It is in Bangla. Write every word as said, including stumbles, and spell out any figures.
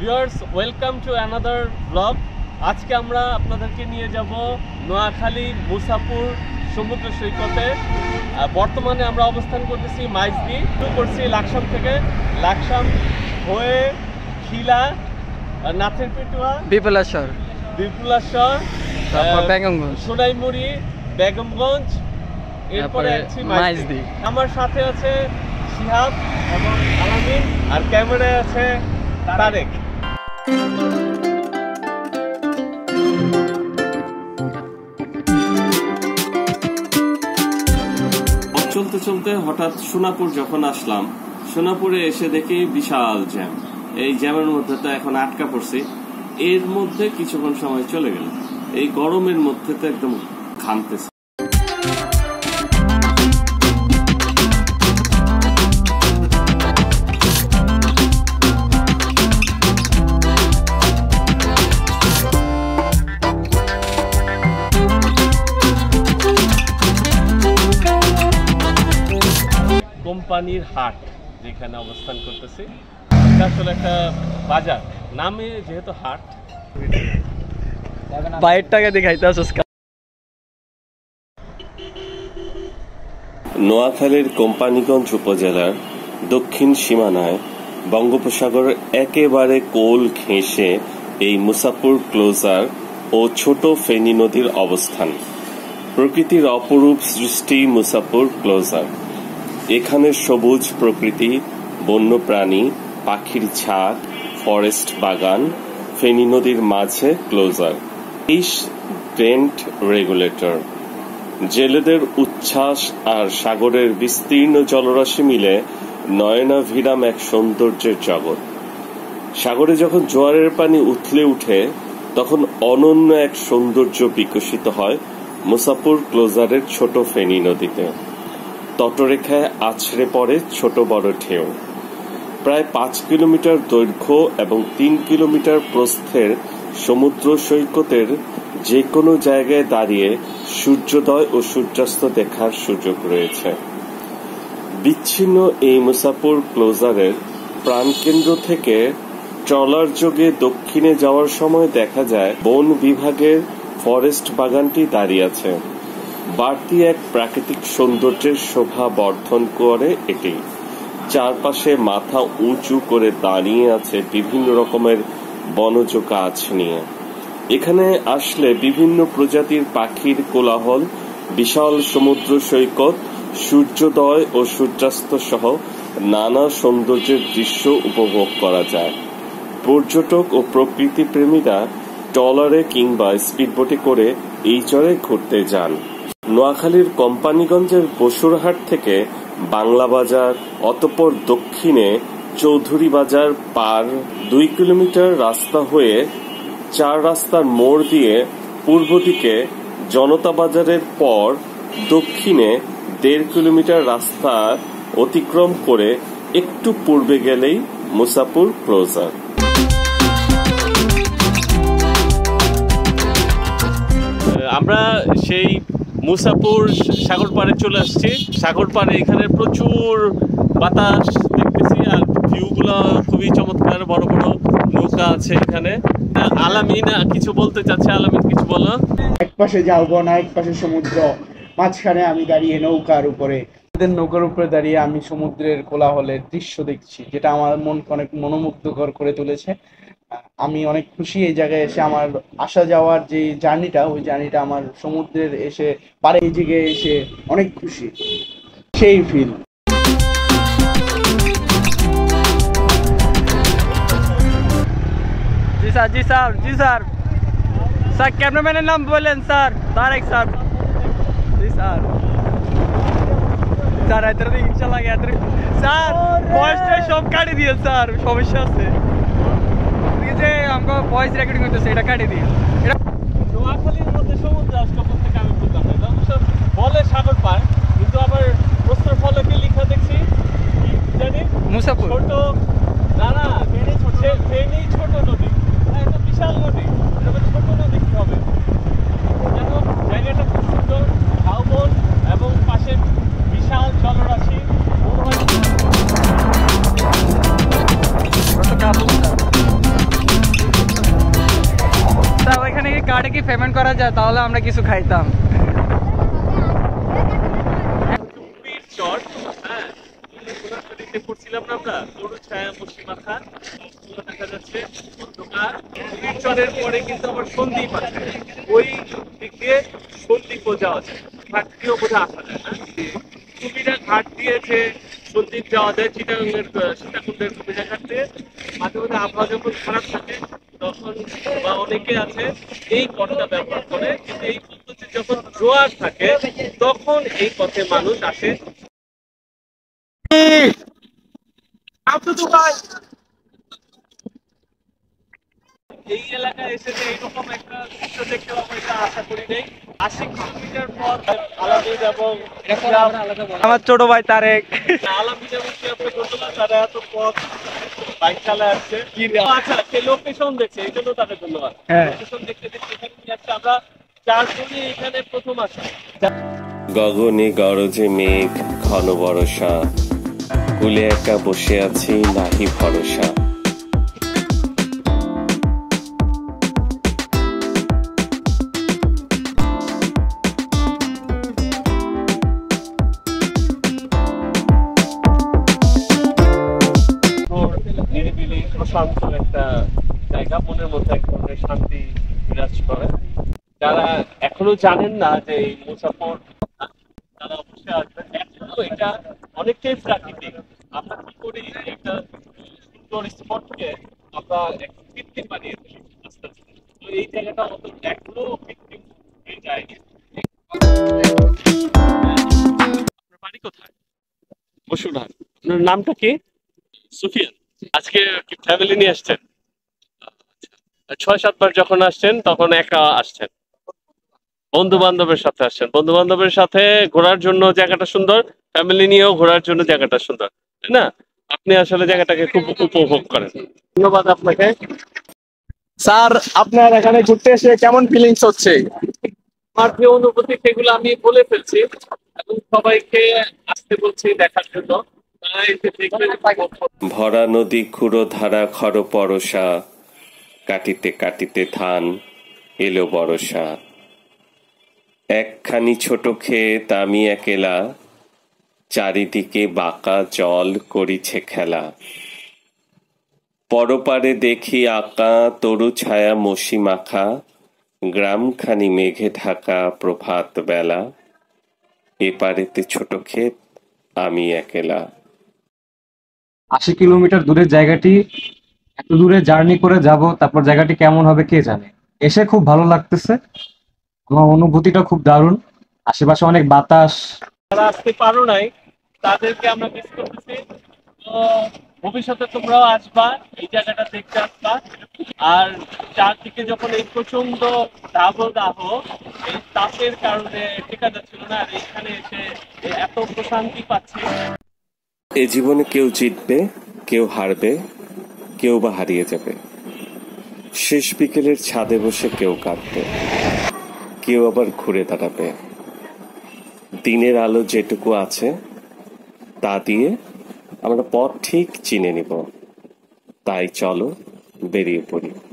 Viewers, welcome to another blog. আজকে আমরা আপনাদেরকে নিয়ে যাব নোয়াখালী মুসাপুর সমুদ্র সৈকতে। বর্তমানে আমরা অবস্থান করতেছি মাইজদি। শুরু করছি লাকসাম থেকে, লাকসাম হয়ে খিলা, নাথের পেটুয়া, বিপুলেশ্বর, বিপুলেশ্বর, তারপর বেগমগঞ্জ, সোনাইমুড়ি, বেগমগঞ্জ, এরপরে মাইজদি। আমার সাথে আছে শিহাব এবং আলামিন, আর ক্যামেরায় আছে তারেক। চলতে চলতে হঠাৎ সোনাপুর যখন আসলাম, সোনাপুরে এসে দেখি বিশাল জ্যাম। এই জ্যামের মধ্যে তো এখন আটকা পড়ছি। এর মধ্যে কিছুক্ষণ সময় চলে গেল। এই গরমের মধ্যে তো একদম ঘামতেছে। কোম্পানির হাট যেখানে অবস্থান করতেছি, এটা আসলে একটা বাজার, নামে যেহেতু হাট। বাইরটাকে দেখাইতে আসছ। নোয়াখালীর কোম্পানিগঞ্জ উপজেলার দক্ষিণ সীমানায় বঙ্গোপসাগরের একেবারে কোল ঘেঁষে এই মুসাপুর ক্লোজার ও ছোট ফেনী নদীর অবস্থান। প্রকৃতির অপরূপ সৃষ্টি মুসাপুর ক্লোজার। এখানে সবুজ প্রকৃতি, বন্যপ্রাণী, পাখির ঝাঁক, ফরেস্ট বাগান, ফেনী নদীর মাঝে ক্লোজার, ফিশ ভেন্ট রেগুলেটর, জেলেদের উচ্ছ্বাস আর সাগরের বিস্তীর্ণ জলরাশি মিলে নয়নাভিরাম এক সৌন্দর্যের জগৎ। সাগরে যখন জোয়ারের পানি উথলে উঠে, তখন অনন্য এক সৌন্দর্য বিকশিত হয় মুসাপুর ক্লোজারের ছোট ফেনী নদীতে। তটরেখায় আছড়ে পড়ে ছোট বড় ঢেউ। প্রায় পাঁচ কিলোমিটার দৈর্ঘ্য এবং তিন কিলোমিটার প্রস্থের সমুদ্র সৈকতের যে কোনো জায়গায় দাঁড়িয়ে সূর্যোদয় ও সূর্যাস্ত দেখার সুযোগ রয়েছে। বিচ্ছিন্ন এই মুসাপুর ক্লোজারের প্রাণকেন্দ্র থেকে ট্রলার যোগে দক্ষিণে যাওয়ার সময় দেখা যায় বন বিভাগের ফরেস্ট বাগানটি দাঁড়িয়ে আছে। বাড়তি এক প্রাকৃতিক সৌন্দর্যের শোভা বর্ধন করে এটি। চারপাশে মাথা উঁচু করে দাঁড়িয়ে আছে বিভিন্ন রকমের বনজ গাছ নিয়ে। এখানে আসলে বিভিন্ন প্রজাতির পাখির কোলাহল, বিশাল সমুদ্র সৈকত, সূর্যোদয় ও সূর্যাস্ত সহ নানা সৌন্দর্যের দৃশ্য উপভোগ করা যায়। পর্যটক ও প্রকৃতি প্রেমীরা ট্রলারে কিংবা স্পিডবোটে করে এই চরে ঘুরতে যান। নোয়াখালীর কোম্পানিগঞ্জের বসুরহাট থেকে বাংলা বাজার, অতঃপর দক্ষিণে চৌধুরী বাজার পার দুই কিলোমিটার রাস্তা হয়ে চার রাস্তার মোড় দিয়ে পূর্ব দিকে জনতা বাজারের পর দক্ষিণে দেড় কিলোমিটার রাস্তা অতিক্রম করে একটু পূর্বে গেলেই মুসাপুর ক্লোজার। আমরা সেই মুসাপুর সাগর পাড়ে চলে আসছি। সাগর পাড়ে এখানে প্রচুর বাতাস দেখতেছি, আর ভিউগুলো খুবই চমৎকার। বড় বড় নৌকা আছে এখানে। আলামিন কিছু বলতে চাচ্ছে, আলামিন কিছু বলো। এক পাশে যাবো না, এক পাশে সমুদ্র, মাঝখানে আমি দাঁড়িয়ে নৌকার উপরে। নৌকার উপরে দাঁড়িয়ে আমি সমুদ্রের কোলাহলের দৃশ্য দেখছি, যেটা আমার মনকে অনেক মনোমুগ্ধকর করে তুলেছে। আমি অনেক খুশি এই জায়গায় এসে। আমার আসা যাওয়ার যে জার্নিটা, ওই জার্নিটা আমার সমুদ্রের এসে পারে এই জায়গায় এসে অনেক খুশি, সেই ফিল। জি স্যার, জি স্যার, জি স্যার। স্যার ক্যামেরাম্যানের নাম বললেন স্যার, তারেক স্যার। জি স্যার। স্যার এত ইনশাআল্লাহ এত স্যার ভয়েসটা সব কাটি দিয়ে স্যার, সমস্যা আছে। যে আমাকে ভয়েস রেকর্ডিং হইতেছে, এটা কাটি দিয়ে। এটা নোয়াখালীর মধ্যে সমুদ্র আসলে থেকে আমি বুঝলাম না। বলে সাগর পার, কিন্তু আবার প্রস্তর ফলকে লেখা দেখছি জানি মুসাপুর ছোট। না না, ফেনী ছোট, ফেনী ছোট নদী। এটা বিশাল নদী, তবে ছোট নদী কি হবে? দেখো জায়গাটা খুব সুন্দর, ঝাউবন এবং পাশে বিশাল জলরাশি। মনে হয় কার্ডে কি পেমেন্ট করা যায় তাহলে আমরা কিছু খাইতাম। পড়ছিলাম না আমরা গরু ছায়া মসি মাখা দেখা যাচ্ছে অন্ধকার। চরের পরে কিন্তু আবার সন্দ্বীপ আছে, ওই দিক দিয়ে সন্দ্বীপও যাওয়া যায়, ঘাট দিয়েও বোধহয় আসা যায় না। কুমিরা ঘাট দিয়েছে সন্দ্বীপ যাওয়া যায়, চিটাগাংয়ের সীতাকুণ্ডের কুমিরা ঘাট দিয়ে। মাঝে মাঝে আবহাওয়া যখন খারাপ থাকে তখন বা অনেকে আছে এই পথটা ব্যবহার করে, কিন্তু এই পদ্ধতি যখন জোয়ার থাকে তখন এই পথে মানুষ আসে। এই এলাকায় এসে যে এইরকম একটা দৃশ্য দেখতে পাবো এটা আশা করি নেই। আশি কিলোমিটার পর আলামিন এবং আমার ছোট ভাই তারেক, আলামিন এবং তারা এত পথ বাইক চালায় আসছে। আচ্ছা, সে লোকেশন দেখছে, এই জন্য তাদের ধন্যবাদ। লোকেশন দেখতে দেখতে এখানে নিয়ে আসছে, আমরা চারজনই এখানে প্রথম আসি। গগনে গরজে মেঘ ঘন বরষা, কুলে একা বসে আছি নাহি ভরসা। নিরিবিলি প্রশান্ত একটা জায়গা, মনের মধ্যে এক ধরনের শান্তি বিরাজ করে। যারা এখনো জানেন না যে এই মুসাফর, তারা অবশ্যই আসবেন। এখনো এটা অনেকটাই প্রাকৃতিক। আমরা কি করি, একটা সুন্দর স্পটকে আমরা কৃত্রিম বানিয়ে ফেলি আস্তে আস্তে। তো এই জায়গাটা অত এখনো কৃত্রিম হয়ে যায়নি। আপনার বাড়ি কোথায়? বসুরহাট। আপনার নামটা কি? সুফিয়ান। আজকে কি ফ্যামিলি নিয়ে আসছেন? ছয় সাতবার যখন আসছেন তখন একা আসছেন? বন্ধু বান্ধবের সাথে আসছেন। বন্ধু বান্ধবের সাথে ঘোরার জন্য জায়গাটা সুন্দর, ফ্যামিলি নিয়েও ঘোরার জন্য জায়গাটা সুন্দর, তাই না? আপনি আসলে জায়গাটাকে খুব উপভোগ করেন। ধন্যবাদ আপনাকে। স্যার, আপনার এখানে ঘুরতে এসে কেমন ফিলিংস হচ্ছে? আমার যে অনুভূতি সেগুলো আমি বলে ফেলছি এবং সবাইকে আসতে বলছি দেখার জন্য। ভরা নদী ক্ষুরো ধারা খর পরশা, কাটিতে কাটিতে ধান এলো বরষা। একখানি ছোট ক্ষেত আমি একেলা, চারিদিকে বাঁকা জল করিছে খেলা। পরপারে দেখি আঁকা তরু ছায়া মসি মাখা, গ্রামখানি মেঘে ঢাকা প্রভাত বেলা। এপারেতে ছোট ক্ষেত আমি একেলা। আশি কিলোমিটার দূরের জায়গাটি এত দূরে জার্নি করে যাব, তারপর জায়গাটি কেমন হবে কে জানে। এসে খুব ভালো লাগতেছে, আমার অনুভূতিটা খুব দারুণ। আশেপাশে অনেক বাতাস। যারা আসতে পারো নাই তাদেরকে আমরা মিস করতেছি। তো ভবিষ্যতে তোমরাও আসবা, এই জায়গাটা দেখতে আসবা। আর চারদিকে যখন এই প্রচন্ড দাবদাহ, এই তাপের কারণে টেকা যাচ্ছিল না, আর এখানে এসে এত প্রশান্তি পাচ্ছি। এ জীবনে কেউ জিতবে, কেউ হারবে, কেউ বা হারিয়ে যাবে। শেষ বিকেলের ছাদে বসে কেউ কাঁদবে, কেউ আবার ঘুরে দাঁড়াবে। দিনের আলো যেটুকু আছে তা দিয়ে আমরা পথ ঠিক চিনে নিব। তাই চলো বেরিয়ে পড়ি।